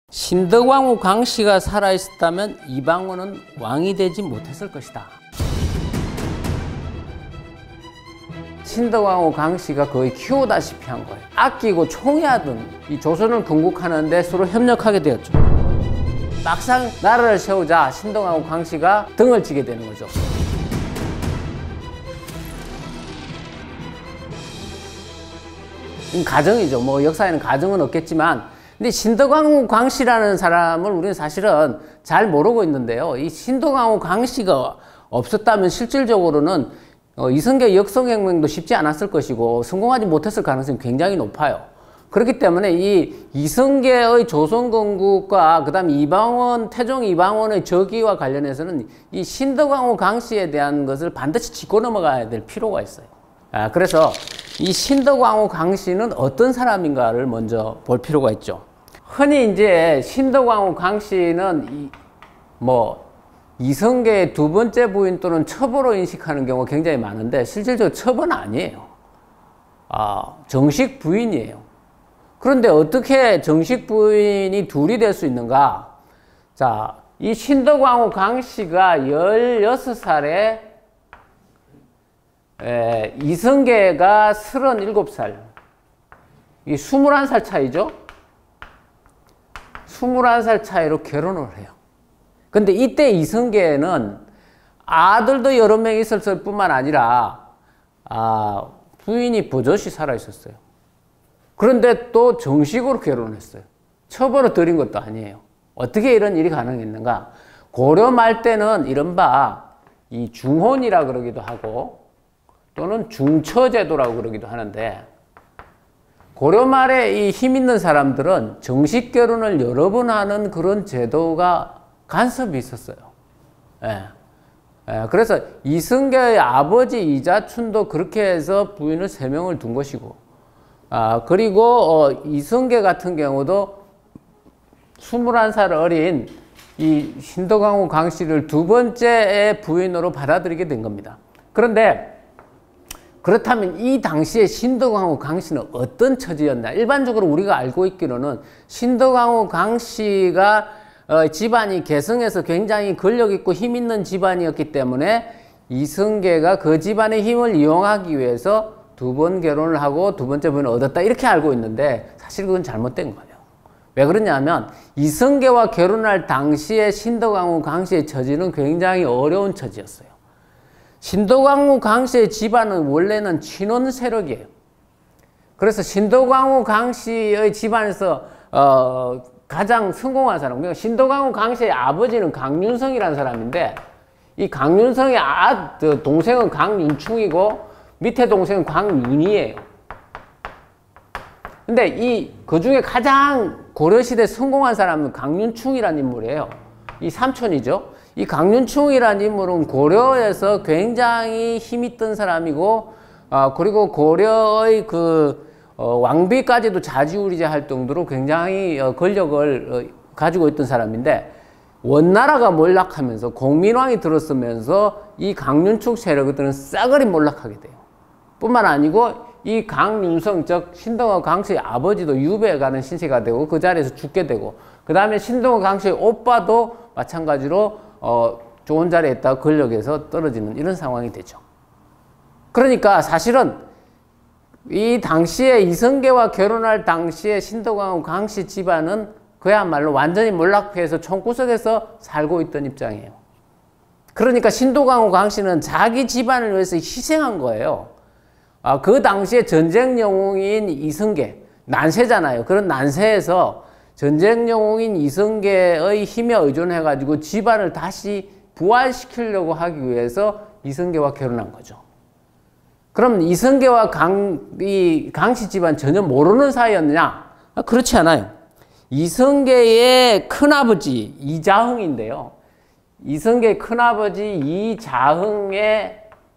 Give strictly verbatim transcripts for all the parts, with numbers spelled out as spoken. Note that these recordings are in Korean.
신덕왕후 강씨가 살아있었다면 이방원은 왕이 되지 못했을 것이다. 신덕왕후 강씨가 거의 키우다시피 한 거예요. 아끼고 총애하던 이 조선을 건국하는데 서로 협력하게 되었죠. 막상 나라를 세우자 신덕왕후 강씨가 등을 지게 되는 거죠. 가정이죠. 뭐 역사에는 가정은 없겠지만, 근데 신덕왕후 강씨라는 사람을 우리는 사실은 잘 모르고 있는데요. 이 신덕왕후 강씨가 없었다면 실질적으로는 어, 이성계 역성혁명도 쉽지 않았을 것이고 성공하지 못했을 가능성이 굉장히 높아요. 그렇기 때문에 이 이성계의 조선건국과 그 다음에 이방원, 태종 이방원의 저기와 관련해서는 이 신덕왕후 강씨에 대한 것을 반드시 짚고 넘어가야 될 필요가 있어요. 아, 그래서 이 신덕왕후 강씨는 어떤 사람인가를 먼저 볼 필요가 있죠. 흔히 이제 신덕왕후 강씨는 이, 뭐 이성계의 두 번째 부인 또는 첩으로 인식하는 경우가 굉장히 많은데 실질적으로 첩은 아니에요. 아, 정식 부인이에요. 그런데 어떻게 정식 부인이 둘이 될 수 있는가? 자, 이 신덕왕후 강씨가 열여섯 살에 에, 이성계가 서른일곱 살, 이 스물한 살 차이죠? 스물한 살 차이로 결혼을 해요. 근데 이때 이성계는 아들도 여러 명 있었을 뿐만 아니라 아, 부인이 버젓이 살아 있었어요. 그런데 또 정식으로 결혼했어요. 첩으로 들인 것도 아니에요. 어떻게 이런 일이 가능했는가? 고려 말 때는 이른바 이 중혼이라 그러기도 하고 또는 중처제도라고 그러기도 하는데, 고려 말에 이 힘 있는 사람들은 정식 결혼을 여러 번 하는 그런 제도가 간섭이 있었어요. 예. 예. 그래서 이성계의 아버지 이자춘도 그렇게 해서 부인을 세 명을 둔 것이고, 아, 그리고 어, 이성계 같은 경우도 스물한 살 어린 이 신덕왕후 강씨를 두 번째의 부인으로 받아들이게 된 겁니다. 그런데 그렇다면 이 당시에 신덕왕후 강씨는 어떤 처지였나? 일반적으로 우리가 알고 있기로는 신덕왕후 강씨가 어, 집안이 개성에서 굉장히 권력 있고 힘 있는 집안이었기 때문에 이성계가 그 집안의 힘을 이용하기 위해서 두 번 결혼을 하고 두 번째 부인을 얻었다, 이렇게 알고 있는데 사실 그건 잘못된 거예요. 왜 그러냐면 이성계와 결혼할 당시에 신덕왕후 강씨의 처지는 굉장히 어려운 처지였어요. 신덕왕후 강씨의 집안은 원래는 친원 세력이에요. 그래서 신덕왕후 강씨의 집안에서 어, 가장 성공한 사람, 신덕왕후 강씨의 아버지는 강윤성이라는 사람인데, 이 강윤성의 아, 동생은 강윤충이고 밑에 동생은 강윤희예요. 근데 이 그 중에 가장 고려시대 성공한 사람은 강윤충이라는 인물이에요. 이 삼촌이죠. 이 강윤충이라는 인물은 고려에서 굉장히 힘있던 사람이고, 아, 그리고 고려의 그 어, 왕비까지도 좌지우지할 정도로 굉장히 어, 권력을 어, 가지고 있던 사람인데, 원나라가 몰락하면서 공민왕이 들었으면서 이 강윤축 세력들은 싸그리 몰락하게 돼요. 뿐만 아니고 이 강윤성, 즉 신덕왕후 강씨의 아버지도 유배에 가는 신세가 되고 그 자리에서 죽게 되고, 그 다음에 신덕왕후 강씨의 오빠도 마찬가지로 어, 좋은 자리에 있다가 권력에서 떨어지는 이런 상황이 되죠. 그러니까 사실은 이 당시에 이성계와 결혼할 당시에 신덕왕후 강씨 집안은 그야말로 완전히 몰락해서 총구석에서 살고 있던 입장이에요. 그러니까 신덕왕후 강씨는 자기 집안을 위해서 희생한 거예요. 아, 그 당시에 전쟁 영웅인 이성계, 난세잖아요. 그런 난세에서 전쟁 영웅인 이성계의 힘에 의존해가지고 집안을 다시 부활시키려고 하기 위해서 이성계와 결혼한 거죠. 그럼 이성계와 강, 이 강씨 집안 전혀 모르는 사이였느냐? 아, 그렇지 않아요. 이성계의 큰아버지 이자흥인데요. 이성계의 큰아버지 이자흥의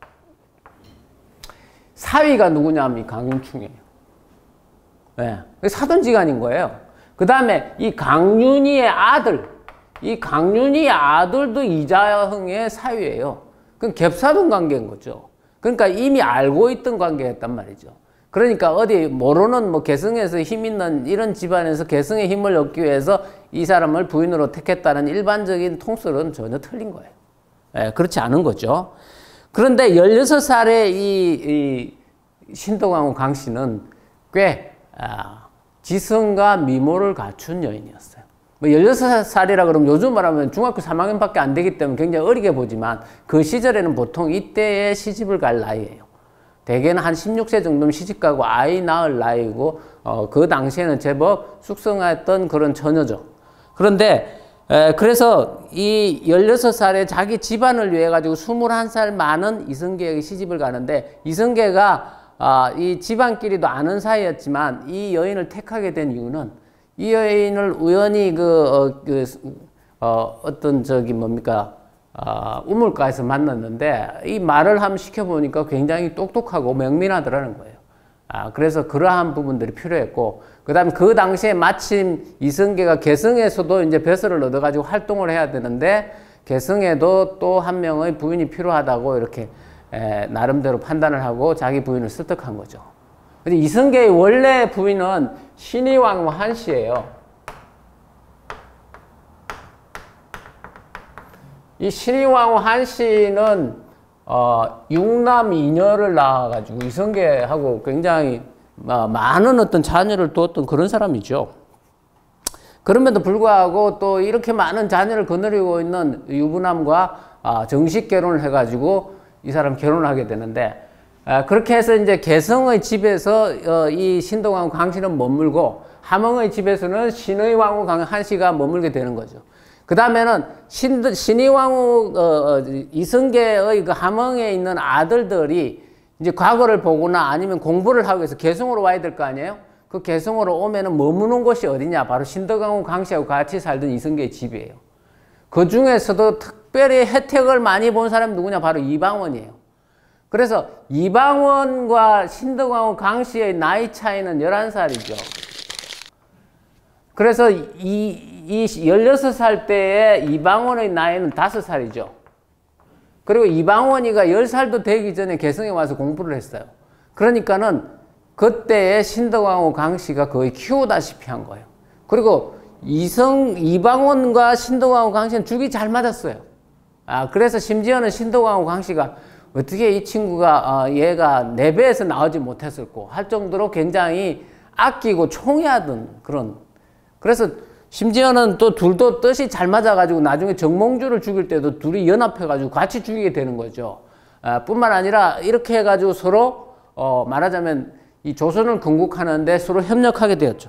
사위가 누구냐면 강윤충이에요. 네. 사돈지간인 거예요. 그 다음에 이 강윤희의 아들, 이 강윤희의 아들도 이자흥의 사위예요. 그건 갭사돈 관계인 거죠. 그러니까 이미 알고 있던 관계였단 말이죠. 그러니까 어디 모르는 뭐 개성에서 힘 있는 이런 집안에서 개성의 힘을 얻기 위해서 이 사람을 부인으로 택했다는 일반적인 통설은 전혀 틀린 거예요. 예, 그렇지 않은 거죠. 그런데 열여섯 살의 이, 이 신덕왕후 강씨는 꽤 아, 지성과 미모를 갖춘 여인이었어요. 뭐 열여섯 살이라 그러면 요즘 말하면 중학교 삼 학년밖에 안 되기 때문에 굉장히 어리게 보지만 그 시절에는 보통 이때에 시집을 갈 나이예요. 대개는 한 십육 세 정도면 시집가고 아이 낳을 나이고 어, 그 당시에는 제법 숙성했던 그런 처녀죠. 그런데 에, 그래서 이 열여섯 살에 자기 집안을 위해 가지고 스물한 살 많은 이성계에게 시집을 가는데 이성계가 아, 이 집안끼리도 아는 사이였지만 이 여인을 택하게 된 이유는 이 여인을 우연히 그, 어, 그 어, 어떤 저기 뭡니까 아, 우물가에서 만났는데 이 말을 한번 시켜보니까 굉장히 똑똑하고 명민하더라는 거예요. 아, 그래서 그러한 부분들이 필요했고, 그 다음에 그 당시에 마침 이성계가 개성에서도 이제 벼슬을 얻어가지고 활동을 해야 되는데, 개성에도 또 한 명의 부인이 필요하다고 이렇게 에, 나름대로 판단을 하고 자기 부인을 설득한 거죠. 근데 이성계의 원래 부인은 신의왕후 한씨예요. 이 신의왕후 한씨는 어, 육남 이녀를 낳아가지고 이성계하고 굉장히 어, 많은 어떤 자녀를 두었던 그런 사람이죠. 그럼에도 불구하고 또 이렇게 많은 자녀를 거느리고 있는 유부남과 어, 정식 결혼을 해가지고 이 사람 결혼을 하게 되는데 어, 그렇게 해서 이제 개성의 집에서 어, 이 신덕왕후 강씨는 머물고 함흥의 집에서는 신의왕후 한씨가 머물게 되는 거죠. 그 다음에는 신, 신의왕후, 어, 이성계의 그 함흥에 있는 아들들이 이제 과거를 보거나 아니면 공부를 하기 위해서 개성으로 와야 될 거 아니에요? 그 개성으로 오면은 머무는 곳이 어디냐? 바로 신덕왕후 강씨하고 같이 살던 이성계의 집이에요. 그 중에서도 특별히 혜택을 많이 본 사람이 누구냐? 바로 이방원이에요. 그래서 이방원과 신덕왕후 강씨의 나이 차이는 열한 살이죠. 그래서 이, 이 열여섯 살 때의 이방원의 나이는 다섯 살이죠. 그리고 이방원이가 열 살도 되기 전에 개성에 와서 공부를 했어요. 그러니까는 그때의 신덕왕후 강씨가 거의 키우다시피 한 거예요. 그리고 이성, 이방원과 신덕왕후 강씨는 죽이 잘 맞았어요. 아, 그래서 심지어는 신덕왕후 강씨가 어떻게 이 친구가, 어, 얘가 내 배에서 나오지 못했을까 할 정도로 굉장히 아끼고 총애하던 그런, 그래서 심지어는 또 둘도 뜻이 잘 맞아가지고 나중에 정몽주를 죽일 때도 둘이 연합해가지고 같이 죽이게 되는 거죠. 아, 뿐만 아니라 이렇게 해가지고 서로 어, 말하자면 이 조선을 건국하는데 서로 협력하게 되었죠.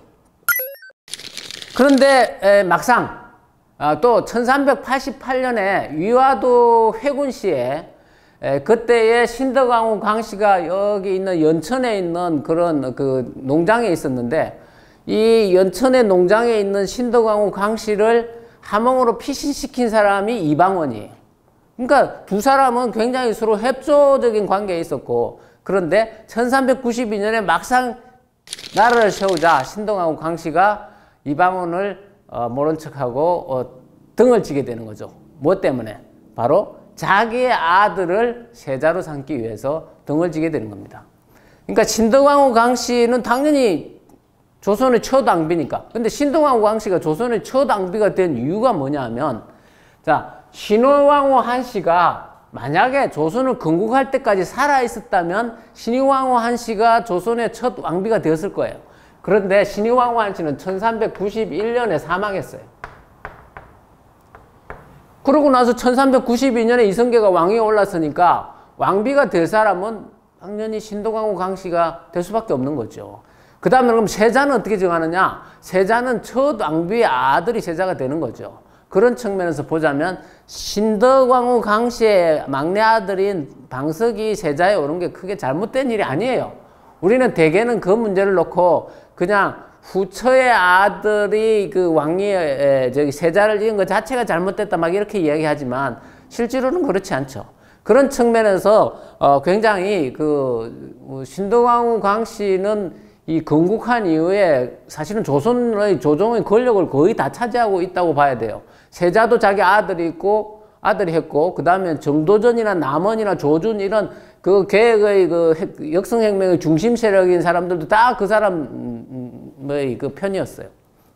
그런데 에, 막상 아, 또 천삼백팔십팔 년에 위화도 회군시에 에, 그때의 신덕왕후 강씨가 여기 있는 연천에 있는 그런 그 농장에 있었는데 이 연천의 농장에 있는 신덕왕후 강씨를 함흥으로 피신시킨 사람이 이방원이에요. 그러니까 두 사람은 굉장히 서로 협조적인 관계에 있었고, 그런데 천삼백구십이 년에 막상 나라를 세우자 신덕왕후 강씨가 이방원을 어, 모른 척하고 어, 등을 지게 되는 거죠. 뭐 때문에? 바로 자기의 아들을 세자로 삼기 위해서 등을 지게 되는 겁니다. 그러니까 신덕왕후 강씨는 당연히 조선의 첫 왕비니까. 근데 신덕왕후 강씨가 조선의 첫 왕비가 된 이유가 뭐냐 하면, 자, 신의왕후 한씨가 만약에 조선을 건국할 때까지 살아있었다면 신의왕후 한씨가 조선의 첫 왕비가 되었을 거예요. 그런데 신의왕후 한씨는 천삼백구십일 년에 사망했어요. 그러고 나서 천삼백구십이 년에 이성계가 왕위에 올랐으니까 왕비가 될 사람은 당연히 신덕왕후 강씨가 될 수밖에 없는 거죠. 그 다음에 그럼 세자는 어떻게 정하느냐? 세자는 첫 왕비의 아들이 세자가 되는 거죠. 그런 측면에서 보자면 신덕왕후 강씨의 막내 아들인 방석이 세자에 오른 게 크게 잘못된 일이 아니에요. 우리는 대개는 그 문제를 놓고 그냥 후처의 아들이 그 왕위에 저기 세자를 이은 것 자체가 잘못됐다 막 이렇게 이야기하지만 실제로는 그렇지 않죠. 그런 측면에서 어 굉장히 그 신덕왕후 강씨는 이 건국한 이후에 사실은 조선의 조정의 권력을 거의 다 차지하고 있다고 봐야 돼요. 세자도 자기 아들이 있고 아들이 했고, 그 다음에 정도전이나 남원이나 조준 이런 그 계획의 그 역성혁명의 중심 세력인 사람들도 다 그 사람의 그 편이었어요.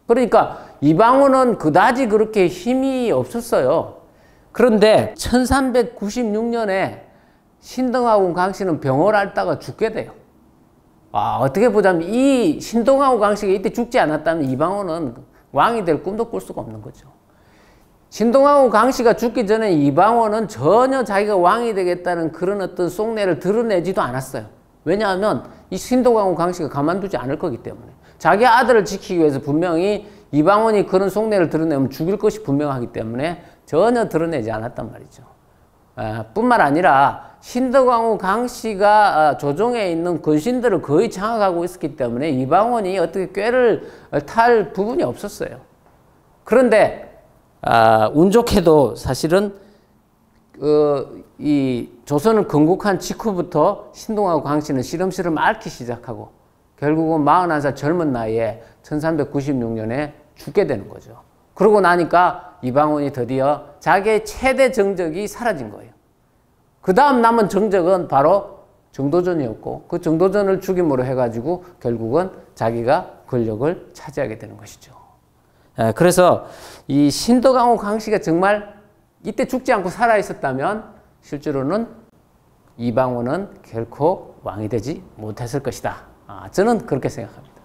그러니까 이방원은 그다지 그렇게 힘이 없었어요. 그런데 천삼백구십육 년에 신동하고 강씨는 병을 앓다가 죽게 돼요. 아, 어떻게 보자면 이 신동하고 강씨가 이때 죽지 않았다면 이방원은 왕이 될 꿈도 꿀 수가 없는 거죠. 신동하고 강씨가 죽기 전에 이방원은 전혀 자기가 왕이 되겠다는 그런 어떤 속내를 드러내지도 않았어요. 왜냐하면 이 신동하고 강씨가 가만두지 않을 거기 때문에. 자기 아들을 지키기 위해서 분명히 이방원이 그런 속내를 드러내면 죽일 것이 분명하기 때문에 전혀 드러내지 않았단 말이죠. 아, 뿐만 아니라 신덕왕후 강씨가 아, 조정에 있는 근신들을 거의 장악하고 있었기 때문에 이방원이 어떻게 꾀를 탈 부분이 없었어요. 그런데 아, 운 좋게도 사실은 어, 이 조선을 건국한 직후부터 신동하고 강씨는 시름시름 앓기 시작하고 결국은 마흔한 살 젊은 나이에 천삼백구십육 년에 죽게 되는 거죠. 그러고 나니까 이방원이 드디어 자기의 최대 정적이 사라진 거예요. 그 다음 남은 정적은 바로 정도전이었고 그 정도전을 죽임으로 해가지고 결국은 자기가 권력을 차지하게 되는 것이죠. 예, 그래서 이 신덕왕후 강씨가 정말 이때 죽지 않고 살아있었다면 실제로는 이방원은 결코 왕이 되지 못했을 것이다. 아, 저는 그렇게 생각합니다.